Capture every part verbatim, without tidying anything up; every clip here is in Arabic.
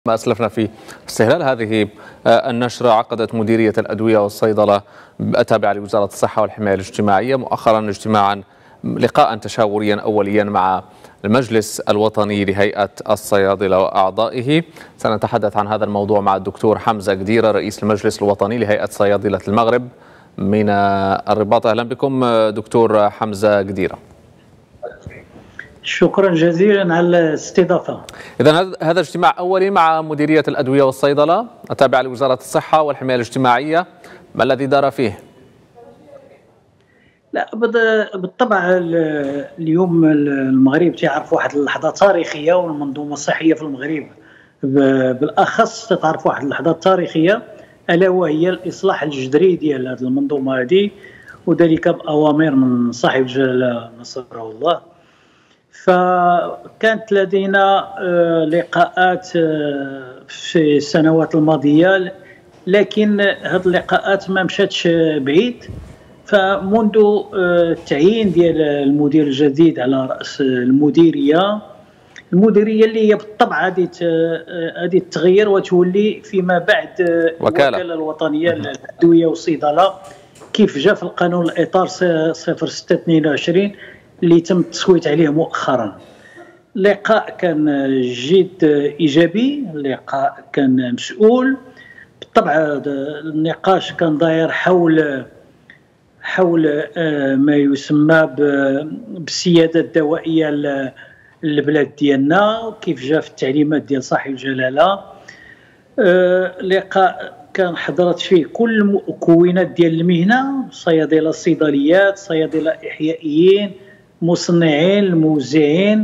ما أسلفنا في استهلال هذه النشرة، عقدت مديرية الأدوية والصيدلة التابعة لوزارة الصحة والحماية الاجتماعية مؤخرا اجتماعا لقاء تشاوريا أوليا مع المجلس الوطني لهيئة الصيادلة وأعضائه. سنتحدث عن هذا الموضوع مع الدكتور حمزة قديرة رئيس المجلس الوطني لهيئة صيادلة المغرب من الرباط. أهلا بكم دكتور حمزة قديرة. شكرا جزيلا على الاستضافة. إذا هذا اجتماع أولي مع مديرية الأدوية والصيدلة التابعة لوزارة الصحة والحماية الاجتماعية، ما الذي دار فيه؟ لا بالطبع اليوم المغرب تعرف واحد اللحظة تاريخية، والمنظومة الصحية في المغرب بالأخص تعرف واحد اللحظة تاريخية، ألا وهي الإصلاح الجذري ديال هذه المنظومة هذه، وذلك بأوامر من صاحب الجلالة نصره الله. فكانت لدينا لقاءات في السنوات الماضية، لكن هذه اللقاءات ما مشاتش بعيد. فمنذ التعيين ديال المدير الجديد على رأس المديرية المديرية اللي هي بالطبع غادي غادي تتغير وتولي فيما بعد الوكالة الوطنية للأدوية والصيدلة كيف جاء في القانون الإطار صفر ستة اثنين وعشرين اللي تم التصويت عليه مؤخرا. اللقاء كان جد إيجابي، اللقاء كان مسؤول بالطبع. النقاش كان داير حول حول ما يسمى بالسيادة الدوائية للبلاد ديالنا، وكيف جاء في التعليمات ديال صاحب الجلالة. اللقاء كان حضرت فيه كل المكونات ديال المهنة، صيادلة الصيدليات، صيادلة إحيائيين، مصنعين، الموزعين.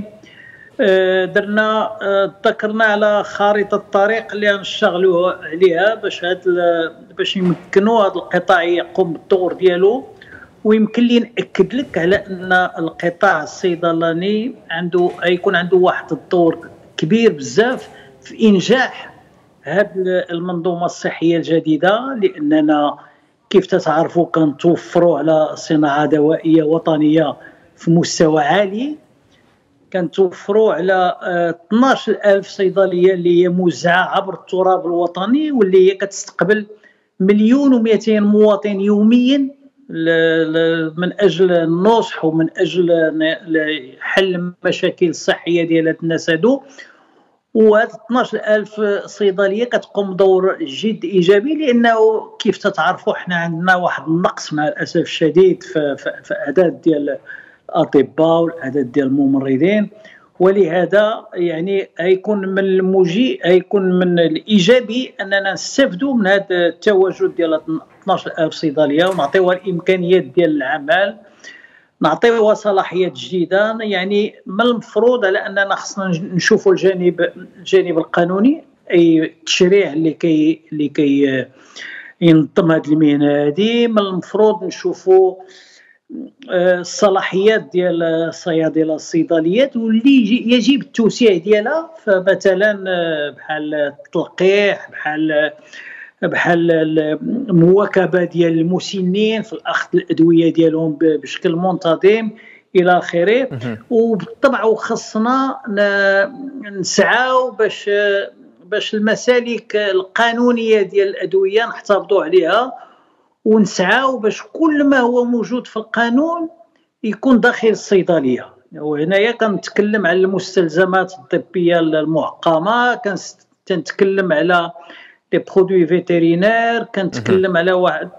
درنا ذكرنا على خارطة الطريق اللي غنشتغلوا عليها باش هاد باش يمكنوا هذا القطاع يقوم بالدور ديالو. ويمكن لي نأكد لك على ان القطاع الصيدلاني عنده يكون عنده واحد الدور كبير بزاف في إنجاح هذه المنظومة الصحية الجديدة، لأننا كيف تتعرفوا كنتوفروا على صناعة دوائية وطنية في مستوى عالي، كنتوفروا على اثناش ألف صيدلية اللي هي موزعة عبر التراب الوطني، واللي هي كتستقبل مليون ومئتين مواطن يوميا من أجل النصح ومن أجل حل المشاكل الصحية ديال هاد الناس هادو. وهاد اثناش ألف صيدلية كتقوم بدور جد إيجابي، لأنه كيف تتعرفوا حنا عندنا واحد النقص مع الأسف الشديد في, في, في أعداد ديال الأطباء والأعداد ديال الممرضين. ولهذا يعني هيكون من المجيء هيكون من الإيجابي أننا نستفدوا من هذا التواجد ديال اثناش ألف صيدلية ونعطيوها الإمكانيات ديال العمل، نعطيوها صلاحيات جديدة. يعني من المفروض على أننا خصنا نشوفوا الجانب الجانب القانوني، أي التشريع اللي كي اللي كي ينظم هذه المهنة هذه. من المفروض نشوفوا الصلاحيات ديال الصيادلة الصيدليات واللي يجب التوسيع ديالها، فمثلا بحال التلقيح، بحال بحال المواكبه ديال المسنين في الاخذ الادويه ديالهم بشكل منتظم الى اخره. وبالطبع خصنا نسعاو باش باش المسالك القانونيه ديال الادويه نحتفظوا عليها، ونسعاو باش كل ما هو موجود في القانون يكون داخل الصيدليه. وهنايا كنتكلم على المستلزمات الطبيه المعقمه، كنتكلم على لي برودوي فيترينير، كنتكلم على واحد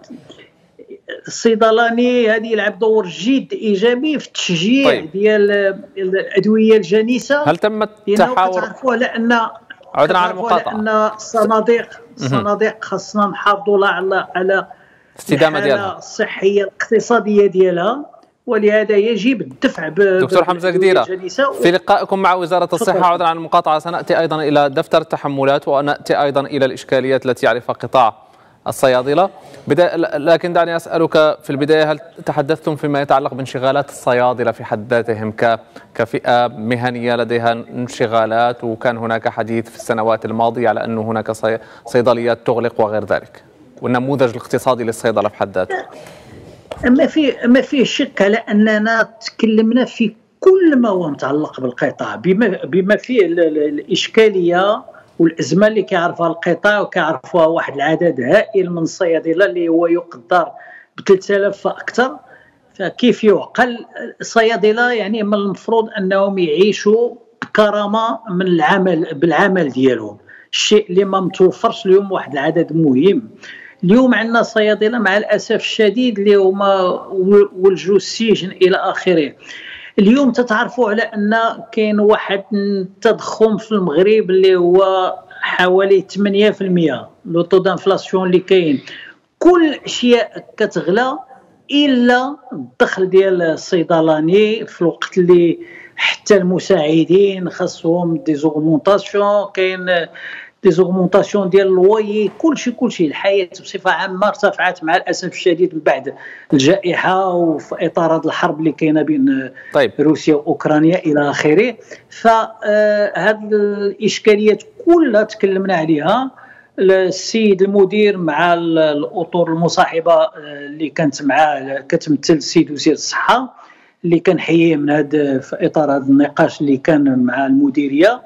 الصيدلاني هذه يلعب دور جد ايجابي في التشجيع طيب. ديال الادويه الجنيسه. هل تم التحاور؟ تعرفوا على ان عودنا على المقاطعه ان الصناديق الصناديق خاصنا نحافظوا على على الاستدامه ديالها الصحيه الاقتصاديه ديالها، ولهذا يجب الدفع. دكتور حمزة قديرة، في لقائكم مع وزارة الصحة عودا عن المقاطعة سنأتي أيضا إلى دفتر التحملات، ونأتي أيضا إلى الإشكاليات التي يعرفها قطاع الصيادلة. لكن دعني أسألك في البداية، هل تحدثتم فيما يتعلق بانشغالات الصيادلة في حد ذاتهم كفئة مهنية لديها انشغالات، وكان هناك حديث في السنوات الماضية على أن هناك صيدليات تغلق وغير ذلك، والنموذج الاقتصادي للصيدلة في حد ذاته؟ ما في ما فيه شك على اننا تكلمنا في كل ما هو متعلق بالقطاع، بما بما فيه الاشكاليه والازمه اللي كيعرفها القطاع وكيعرفوها واحد العدد هائل من الصيادله اللي هو يقدر ب ثلاثة آلاف فاكثر. فكيف يعقل الصيادله يعني من المفروض انهم يعيشوا بكرامه من العمل بالعمل ديالهم، الشيء اللي ما متوفرش اليوم واحد العدد مهم. اليوم عندنا صيادله مع الاسف الشديد اللي هما ولجوا السجن الى اخره. اليوم تتعرفوا على ان كاين واحد التضخم في المغرب اللي هو حوالي ثمانية بالمئة، لو طو دانفلاسيون اللي كاين، كل الاشياء كتغلى الا الدخل ديال الصيدلاني، في الوقت اللي حتى المساعدين خاصهم ديزوغمونطاسيون، كاين ديزوغمونطاسيون ديال اللوي، كلشي كلشي الحياه بصفه عامه ارتفعت مع الاسف الشديد من بعد الجائحه وفي اطار هذه الحرب اللي كاينه بين طيب. روسيا واوكرانيا الى اخره. فهذه الاشكاليات كلها تكلمنا عليها. السيد المدير مع الاطر المصاحبه اللي كانت معاه كتمثل السيد وزير الصحه اللي كنحييه من هذا في اطار هذا النقاش اللي كان مع المديريه،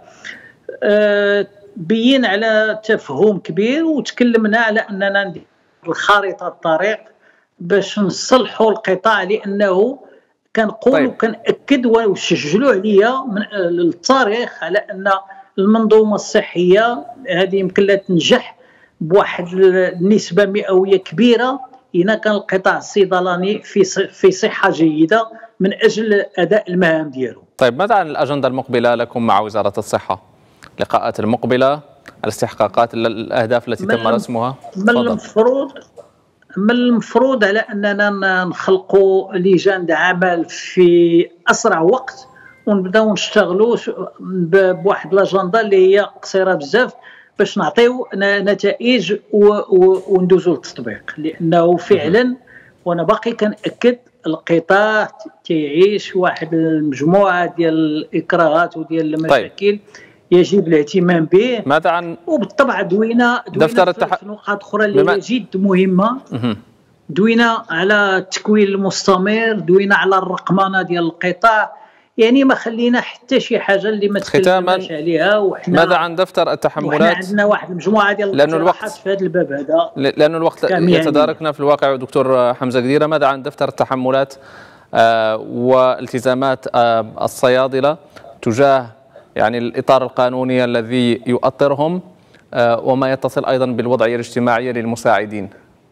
بين على تفهم كبير وتكلمنا على اننا ندير الخارطه الطريق باش نصلحوا القطاع، لانه كنقول طيب. وكنأكد وسجلوا عليا من التاريخ على ان المنظومه الصحيه هذه يمكن لها تنجح بواحد النسبه مئويه كبيره اذا كان القطاع الصيدلاني في في صحه جيده من اجل اداء المهام ديالو. طيب ماذا عن الاجنده المقبله لكم مع وزاره الصحه؟ اللقاءات المقبله، الاستحقاقات، الاهداف التي تم رسمها؟ من المفروض من المفروض على اننا نخلقوا لجان عمل في اسرع وقت ونبداو نشتغلوا بواحد لاجندا اللي هي قصيره بزاف باش نعطيو نتائج وندوزو للتطبيق، لانه فعلا وانا باقي كنأكد القطاع كيعيش واحد المجموعه ديال الاكراهات وديال المشاكل طيب. يجب الاهتمام به. ماذا عن وبالطبع دوينا دفتر التح... في نقاط اخرى اللي بما... جد مهمه. دوينا على التكوين المستمر، دوينا على الرقمنه ديال القطاع، يعني ما خلينا حتى شي حاجه اللي ما تكلمناش عليها. وحنا ماذا عن دفتر التحملات؟ وحنا عندنا واحد المجموعه ديال الاقتراحات في هذا الباب هذا، لأن الوقت يتداركنا في الواقع. دكتور حمزه قديره، ماذا عن دفتر التحملات آه والتزامات آه الصيادله تجاه يعني الإطار القانوني الذي يؤطرهم آه وما يتصل أيضا بالوضعية الاجتماعية للمساعدين؟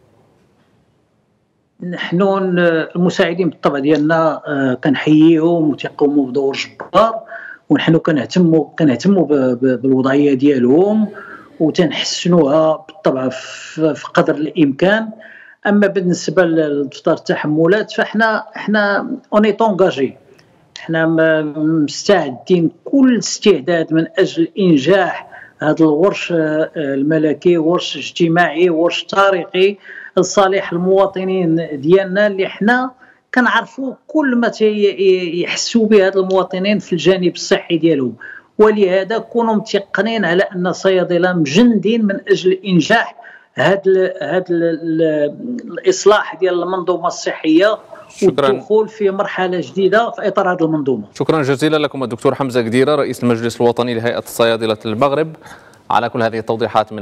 نحن المساعدين بالطبع ديالنا آه كنحييهم وتيقوموا بدور جبار، ونحن كنهتموا كنهتموا بالوضعية ديالهم وتنحسنوها بالطبع في قدر الإمكان. أما بالنسبة لدفتر التحملات فاحنا احنا اوني طونجاجي، احنا مستعدين كل استعداد من اجل انجاح هذا الورش الملكي، ورش اجتماعي، ورش تاريخي لصالح المواطنين ديالنا اللي احنا كنعرفوا كل ما يحسوا به هاد المواطنين في الجانب الصحي ديالهم. ولهذا كونوا متيقنين على ان الصيادله مجندين من اجل انجاح هذا هذا الاصلاح ديال المنظومه الصحيه والدخول في مرحله جديده في اطار هذه المنظومه. شكرا جزيلا لكم الدكتور حمزه قديره رئيس المجلس الوطني لهيئه الصيادله المغرب على كل هذه التوضيحات. من